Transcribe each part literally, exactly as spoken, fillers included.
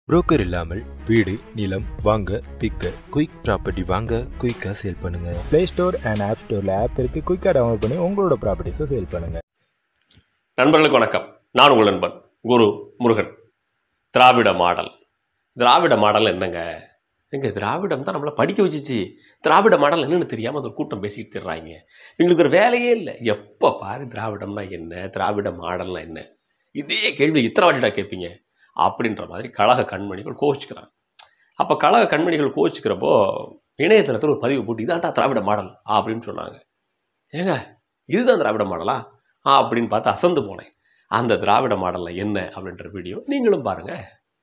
Broker இல்லாமல் வீடு நிலம் வாங்க விற்க குயிக் ப்ராப்பர்ட்டி வாங்க குயிக்காக சேல் பண்ணுங்க. ப்ளே ஸ்டோர் அண்ட் ஆப் ஸ்டோரில் ஆப் இருக்கு. குயிக்காக டவுன்லோட் பண்ணி உங்களோட ப்ராப்பர்ட்டிஸை சேல் பண்ணுங்க. நண்பர்களுக்கு வணக்கம். நான் உங்கள் நண்பன் குரு முருகன். திராவிட மாடல் திராவிட மாடல் என்னங்க? எங்க திராவிடம் தான் நம்மளை படிக்க வச்சிச்சு. திராவிட மாடல் என்னன்னு தெரியாமல் அது ஒரு கூட்டம் பேசிக்கிட்டு தர்றாங்க. இவங்களுக்கு ஒரு வேலையே இல்லை. எப்போ பாரு திராவிடம்னா என்ன, திராவிட மாடல்னா என்ன, இதே கேள்வி இத்தனை வாட்டிடா கேட்பீங்க அப்படின்ற மாதிரி கழக கண்மணிகள் கோவிச்சுக்கிறாங்க. அப்போ கழக கண்மணிகள் கோவிச்சுக்கிறப்போ இணையதளத்தில் ஒரு பதிவு போட்டு இதான்டா திராவிட மாடல் அப்படின்னு சொன்னாங்க. ஏங்க இதுதான் திராவிட மாடலா அப்படின்னு பார்த்து அசந்து போனேன். அந்த திராவிட மாடலில் என்ன அப்படின்ற வீடியோ நீங்களும் பாருங்க.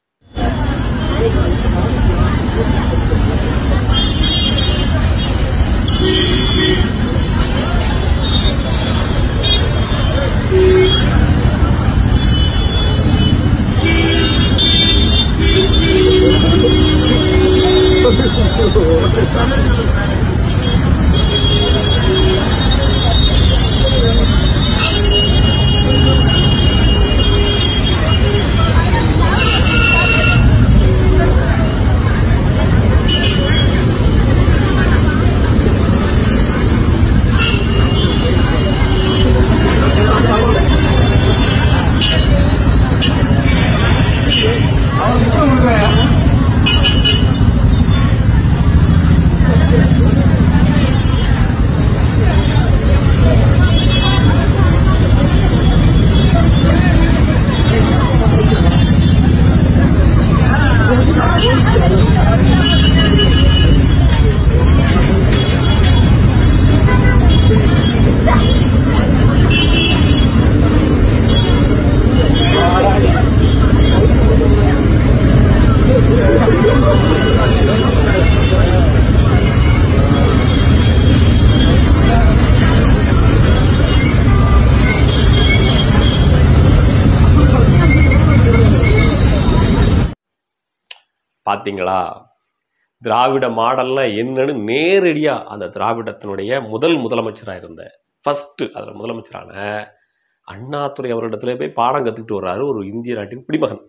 பார்த்தீங்களா, திராவிட மாடல்னா என்னன்னு நேரடியா அந்த திராவிடத்தினுடைய முதல் முதலமைச்சராக இருந்த ஃபர்ஸ்ட் அதில் முதலமைச்சரான அண்ணாதுரை அவரிடத்துல போய் பாடம் கற்றுக்கிட்டு வர்றாரு ஒரு இந்திய நாட்டின் குடிமகன்.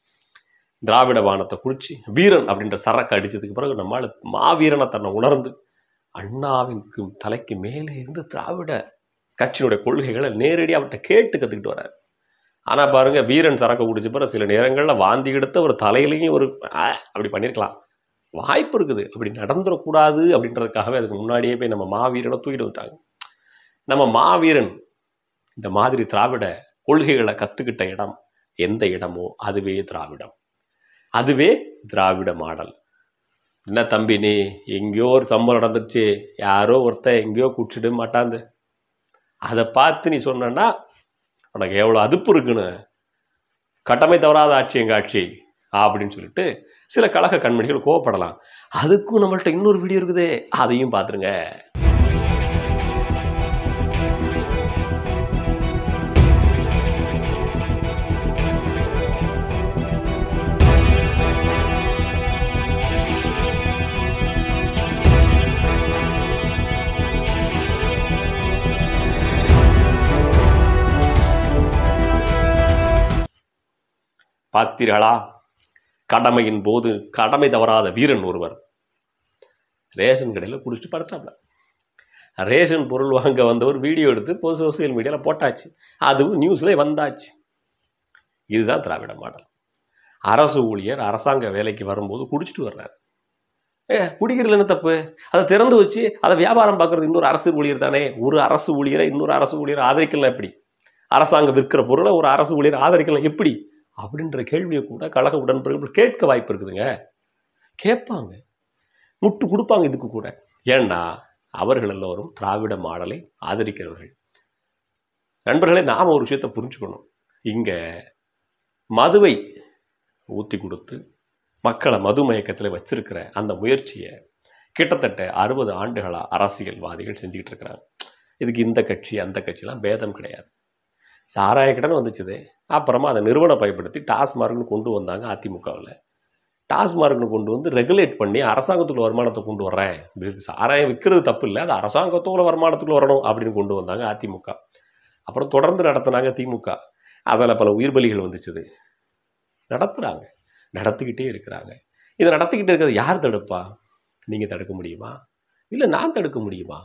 திராவிட பானத்தை குறித்து வீரன் அப்படின்ற சரக்கு அடித்ததுக்கு பிறகு நம்மால் மாவீரனை தன்னை உணர்ந்து அண்ணாவிற்கு தலைக்கு மேலே இருந்து திராவிட கட்சியினுடைய கொள்கைகளை நேரடியாக அவர்கிட்ட கேட்டு கற்றுக்கிட்டு வர்றாரு. ஆனால் பாருங்க, வீரன் சரக்கு குடிச்ச பிறகு சில நேரங்களில் வாந்தி எடுத்து ஒரு தலையிலையும் ஒரு அப்படி பண்ணியிருக்கலாம், வாய்ப்பு இருக்குது. அப்படி நடந்துடக்கூடாது அப்படின்றதுக்காகவே அதுக்கு முன்னாடியே போய் நம்ம மாவீரனை தூக்கிட்டு வந்துட்டாங்க. நம்ம மாவீரன் இந்த மாதிரி திராவிட கொள்கைகளை கற்றுக்கிட்ட இடம் எந்த இடமோ அதுவே திராவிடம், அதுவே திராவிட மாடல். என்ன தம்பி, நீ எங்கேயோ ஒரு சம்பவம் நடந்துருச்சு, யாரோ ஒருத்தன் எங்கேயோ குடிச்சிட மாட்டாந்து, அதை பார்த்து நீ சொன்னா உனக்கு எவ்வளோ அதுப்பு இருக்குன்னு, கடமை தவறாத ஆட்சி எங்கள் ஆட்சி அப்படின்னு சொல்லிட்டு சில கழக கண்மணிகள் கோவப்படலாம். அதுக்கும் நம்மள்ட்ட இன்னொரு வீடியோ இருக்குது, அதையும் பார்த்துருங்க. பார்த்தீர்களா, கடமையின் போது கடமை தவறாத வீரன் ஒருவர் ரேஷன் கடையில் குடிச்சிட்டு படுத்தாப்ல. ரேஷன் பொருள் வாங்க வந்தவர் வீடியோ எடுத்து பொது சோசியல் மீடியாவில் போட்டாச்சு, அதுவும் நியூஸ்ல வந்தாச்சு. இதுதான் திராவிட மாடல். அரசு ஊழியர் அரசாங்க வேலைக்கு வரும்போது குடிச்சிட்டு வர்றாரு. ஏ குடிக்கிறதுல என்ன தப்பு? அதை திறந்து வச்சு அதை வியாபாரம் பார்க்கறது இன்னொரு அரசு ஊழியர் தானே. ஒரு அரசு ஊழியரை இன்னொரு அரசு ஊழியர் ஆதரிக்கலாம் எப்படி? அரசாங்கம் விற்கிற பொருளை ஒரு அரசு ஊழியர் ஆதரிக்கலாம் எப்படி அப்படின்ற கேள்வியை கூட கழக உடன்பிறப்புகள் கேட்க வாய்ப்பு இருக்குதுங்க. கேட்பாங்க, முட்டு கொடுப்பாங்க இதுக்கு கூட. ஏன்னா அவர்கள் எல்லோரும் திராவிட மாடலை ஆதரிக்கிறவர்கள். நண்பர்களே, நாம் ஒரு விஷயத்தை புரிஞ்சுக்கணும். இங்கே மதுவை ஊற்றி கொடுத்து மக்களை மது மயக்கத்தில் வச்சிருக்கிற அந்த முயற்சியை கிட்டத்தட்ட அறுபது ஆண்டுகளாக அரசியல்வாதிகள் செஞ்சுக்கிட்டு இருக்கிறாங்க. இதுக்கு இந்த கட்சி அந்த கட்சிலாம் பேதம் கிடையாது. சாராய கடன் வந்துச்சுது, அப்புறமா அதை நிறுவனம் பயன்படுத்தி டாஸ்மார்க்னு கொண்டு வந்தாங்க அதிமுகவில். டாஸ்மார்க்னு கொண்டு வந்து ரெகுலேட் பண்ணி அரசாங்கத்துக்குள்ள வருமானத்தை கொண்டு வர்றேன், சாராயம் விற்கிறது தப்பு இல்லை, அது அரசாங்கத்தோட வருமானத்துக்குள்ள வரணும் அப்படின்னு கொண்டு வந்தாங்க அதிமுக. அப்புறம் தொடர்ந்து நடத்தினாங்க திமுக. அதில் பல உயிர் பலிகள் வந்துச்சுது. நடத்துகிறாங்க. நடத்திக்கிட்டே இருக்கிறாங்க. இதை நடத்திக்கிட்டு இருக்கிறது யார் தடுப்பா? நீங்கள் தடுக்க முடியுமா? இல்லை நான் தடுக்க முடியுமா?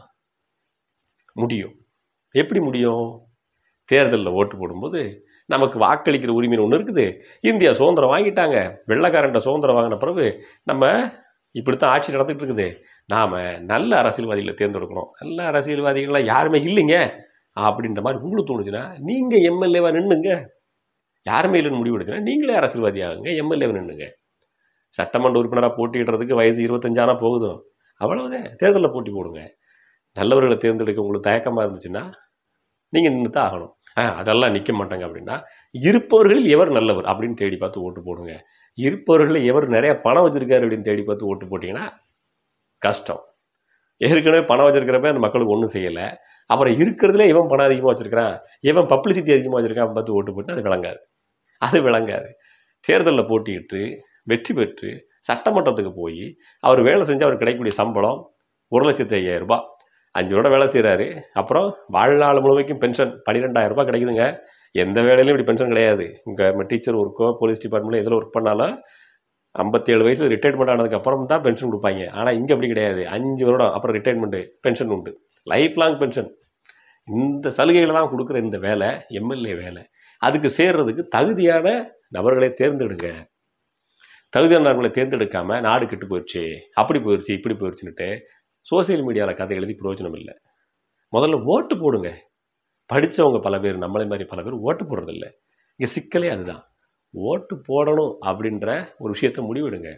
முடியும். எப்படி முடியும்? தேர்தலில் ஓட்டு போடும்போது நமக்கு வாக்களிக்கிற உரிமைன்னு ஒன்று இருக்குது. இந்தியா சுதந்திரம் வாங்கிட்டாங்க. வெள்ளைக்காரன்ட்ட சுதந்திரம் வாங்கின பிறகு நம்ம இப்படித்தான் ஆட்சி நடந்துகிட்டு இருக்குது. நாம் நல்ல அரசியல்வாதிகளை தேர்ந்தெடுக்கணும். நல்ல அரசியல்வாதிகள்லாம் யாருமே இல்லைங்க அப்படின்ற மாதிரி உங்களுக்கு தோணுச்சுன்னா நீங்கள் எம்எல்ஏவாக நின்றுங்க. யாருமே இல்லைன்னு முடிவு எடுச்சுன்னா நீங்களே அரசியல்வாதி ஆகுங்க, எம்எல்ஏவை நின்றுங்க. சட்டமன்ற உறுப்பினராக போட்டியிடுறதுக்கு வயசு இருபத்தஞ்சானா போகுதும், அவ்வளவுதான். தேர்தலில் போட்டி போடுங்க. நல்லவர்களை தேர்ந்தெடுக்க உங்களுக்கு தயக்கமாக இருந்துச்சுன்னா நீங்கள் நின்று தான் ஆகணும். ஆ அதெல்லாம் நிற்க மாட்டாங்க அப்படின்னா இருப்பவர்களில் எவர் நல்லவர் அப்படின்னு தேடி பார்த்து ஓட்டு போடுங்க. இருப்பவர்களில் எவர் நிறைய பணம் வச்சுருக்காரு அப்படின்னு தேடி பார்த்து ஓட்டு போட்டிங்கன்னா கஷ்டம். ஏற்கனவே பணம் வச்சுருக்கிறப்ப அந்த மக்களுக்கு ஒன்றும் செய்யலை. அப்புறம் இருக்கிறதுல இவன் பணம் அதிகமாக வச்சுருக்கிறான், இவன் பப்ளிசிட்டி அதிகமாக வச்சுருக்கான் பார்த்து ஓட்டு போட்டு அது விளங்காது. அது விளங்காது. தேர்தலில் போட்டியிட்டு வெற்றி பெற்று சட்டமன்றத்துக்கு போய் அவர் வேலை செஞ்சு அவர் கிடைக்கக்கூடிய சம்பளம் ஒரு லட்சத்தி ஐயாயிரம் ரூபாய். அஞ்சு வருடம் வேலை செய்கிறாரு. அப்புறம் வாழ்நாள் முழுமைக்கும் பென்ஷன் பன்னிரெண்டாயிரம் ரூபாய் கிடைக்குதுங்க. எந்த வேலையிலும் இப்படி பென்ஷன் கிடையாது. இங்கே டீச்சர் ஒர்க்கோ போலீஸ் டிபார்ட்மெண்ட்டில் எதில் ஒர்க் பண்ணாலும் ஐம்பத்தேழு வயசு ரிட்டையர்மெண்ட் ஆனதுக்கு அப்புறம் தான் பென்ஷன் கொடுப்பாங்க. ஆனால் இங்கே அப்படி கிடையாது. அஞ்சு வருடம் அப்புறம் ரிட்டையர்மெண்ட்டு பென்ஷன் உண்டு, லைஃப் லாங் பென்ஷன். இந்த சலுகைகளை தான் கொடுக்குற இந்த வேலை எம்எல்ஏ வேலை. அதுக்கு சேர்றதுக்கு தகுதியான நபர்களை தேர்ந்தெடுங்க. தகுதியான நபர்களை தேர்ந்தெடுக்காமல் நாடு கெட்டு போயிடுச்சு, அப்படி போயிடுச்சு, இப்படி போயிடுச்சுன்னுட்டு சோசியல் மீடியாவில் கதை எழுதி பிரயோஜனம் இல்லை. முதல்ல ஓட்டு போடுங்க. படித்தவங்க பல பேர், நம்மளே மாதிரி பல பேர் ஓட்டு போடுறதில்ல. இங்கே சிக்கலே அதுதான். ஓட்டு போடணும் அப்படின்ற ஒரு விஷயத்த முடிவெடுங்க.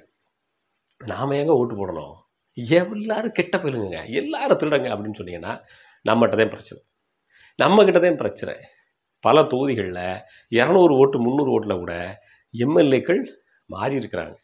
நாம் எங்கே ஓட்டு போடணும்? எல்லாரும் கெட்ட போயிடுங்க, எல்லாரும் திருடங்க அப்படின்னு சொன்னீங்கன்னா நம்மகிட்ட தான் பிரச்சனை. நம்மக்கிட்ட தான் பிரச்சனை. பல தொகுதிகளில் இரநூறு ஓட்டு முந்நூறு ஓட்டில் கூட எம்எல்ஏக்கள் மாறி இருக்கிறாங்க.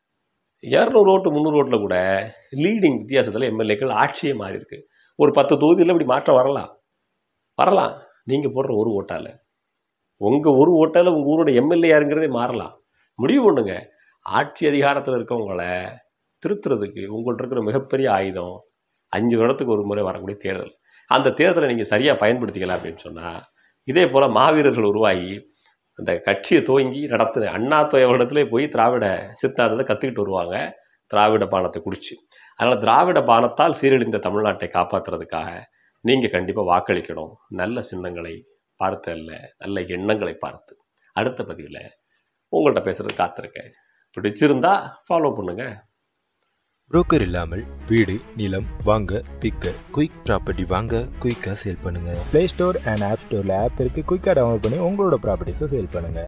இரநூறு ஓட்டு முந்நூறு ஓட்டில் கூட லீடிங் வித்தியாசத்தில் எம்எல்ஏக்கள் ஆட்சியே மாறி இருக்கு. ஒரு பத்து தொகுதியில் இப்படி மாற்றம் வரலாம் வரலாம் நீங்கள் போடுற ஒரு ஓட்டால், உங்கள் ஒரு ஓட்டால் உங்கள் ஊரோட எம்எல்ஏ யாருங்கிறதே மாறலாம். முடிவு பண்ணுங்க. ஆட்சி அதிகாரத்தில் இருக்கவங்களை திருத்துறதுக்கு உங்கள்கிட்ட இருக்கிற மிகப்பெரிய ஆயுதம் அஞ்சு வருடத்துக்கு ஒரு முறை வரக்கூடிய தேர்தல். அந்த தேர்தலை நீங்கள் சரியாக பயன்படுத்திக்கலாம் அப்படின்னு சொன்னால், இதே போல் மாவீரர்கள் உருவாகி அந்த கட்சியை துவங்கி நடத்துன அண்ணா துறையிடத்துல போய் திராவிட சித்தாந்தத்தை கற்றுக்கிட்டு வருவாங்க, திராவிட பானத்தை குடிச்சு. அதனால் திராவிட பானத்தால் சீரழிந்த தமிழ்நாட்டை காப்பாற்றுறதுக்காக நீங்கள் கண்டிப்பாக வாக்களிக்கணும். நல்ல சின்னங்களை பார்த்து அல்ல, நல்ல எண்ணங்களை பார்த்து. அடுத்த பதிவில் உங்கள்கிட்ட பேசுகிறது காத்திருக்கேன். பிடிச்சிருந்தா ஃபாலோ பண்ணுங்கள். புரோக்கர் இல்லாமல் வீடு நிலம் வாங்க விற்க குயிக் ப்ராப்பர்ட்டி வாங்க குயிக்காக சேல் பண்ணுங்கள். ப்ளே ஸ்டோர் அண்ட் ஆப் ஸ்டோரில் ஆப் இருக்குது. குயிக்காக டவுன்லோட் பண்ணி உங்களோட ப்ராப்பர்ட்டிஸை சேல் பண்ணுங்கள்.